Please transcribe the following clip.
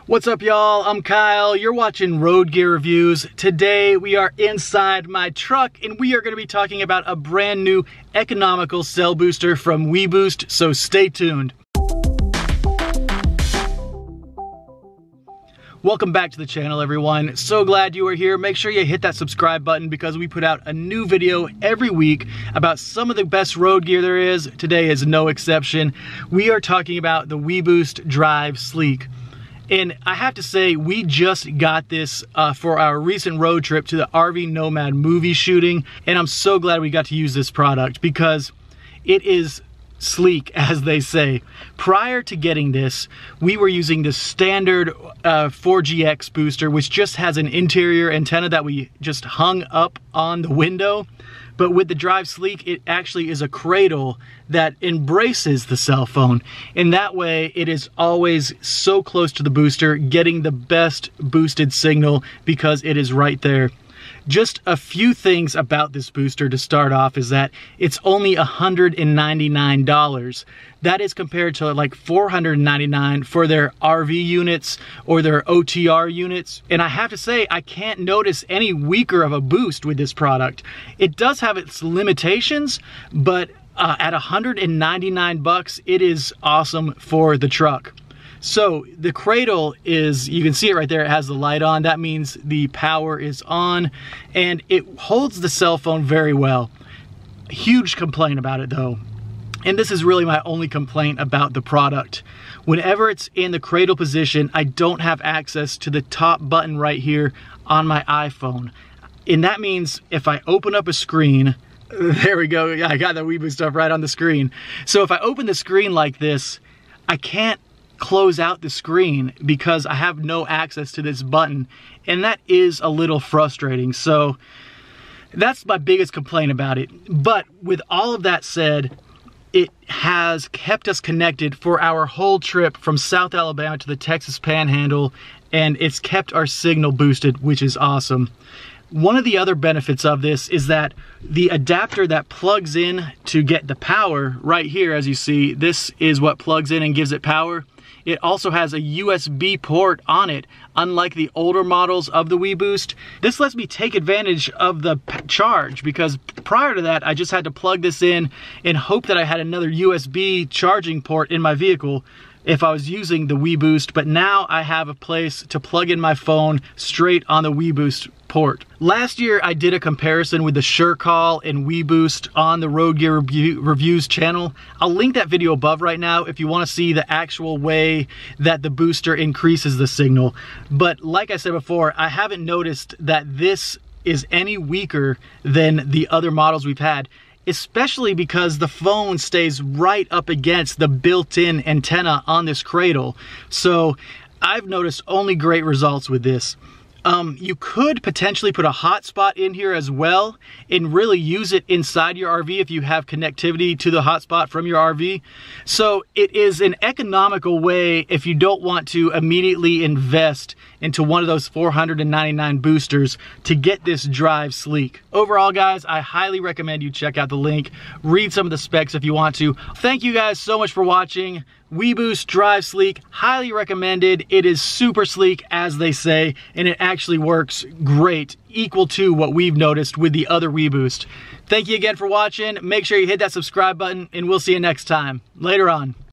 What's up, y'all? I'm Kyle. You're watching Road Gear Reviews. Today we are inside my truck and we are going to be talking about a brand new economical cell booster from WeBoost, so stay tuned. Welcome back to the channel, everyone. So glad you are here. Make sure you hit that subscribe button because we put out a new video every week about some of the best road gear there is. Today is no exception. We are talking about the WeBoost Drive Sleek. And I have to say, we just got this for our recent road trip to the RV Nomad movie shooting. And I'm so glad we got to use this product because it is sleek, as they say. Prior to getting this, we were using the standard 4GX booster, which just has an interior antenna that we just hung up on the window. But with the Drive Sleek, it actually is a cradle that embraces the cell phone. In that way, it is always so close to the booster, getting the best boosted signal because it is right there. Just a few things about this booster to start off is that it's only $199. That is compared to like $499 for their RV units or their OTR units. And I have to say, I can't notice any weaker of a boost with this product. It does have its limitations, but at $199, it is awesome for the truck. So the cradle is, you can see it right there, it has the light on. That means the power is on and it holds the cell phone very well. Huge complaint about it though. And this is really my only complaint about the product. Whenever it's in the cradle position, I don't have access to the top button right here on my iPhone. And that means if I open up a screen, there we go, yeah, I got the WeBoost stuff right on the screen. So if I open the screen like this, I can't close out the screen because I have no access to this button, and that is a little frustrating. So that's my biggest complaint about it. But with all of that said, it has kept us connected for our whole trip from South Alabama to the Texas Panhandle, and it's kept our signal boosted, which is awesome. One of the other benefits of this is that the adapter that plugs in to get the power right here, as you see, this is what plugs in and gives it power. It also has a USB port on it, unlike the older models of the WeBoost. This lets me take advantage of the charge because prior to that, I just had to plug this in and hope that I had another USB charging port in my vehicle if I was using the WeBoost, but now I have a place to plug in my phone straight on the WeBoost port. Last year, I did a comparison with the SureCall and WeBoost on the Road Gear Reviews channel. I'll link that video above right now if you want to see the actual way that the booster increases the signal. But like I said before, I haven't noticed that this is any weaker than the other models we've had, especially because the phone stays right up against the built-in antenna on this cradle. So I've noticed only great results with this. You could potentially put a hotspot in here as well and really use it inside your RV if you have connectivity to the hotspot from your RV. So it is an economical way if you don't want to immediately invest into one of those $499 boosters to get this Drive Sleek. Overall, guys, I highly recommend you check out the link, read some of the specs if you want to. Thank you guys so much for watching. WeBoost Drive Sleek, highly recommended. It is super sleek, as they say, and it actually works great, equal to what we've noticed with the other WeBoost. Thank you again for watching. Make sure you hit that subscribe button, and we'll see you next time. Later on.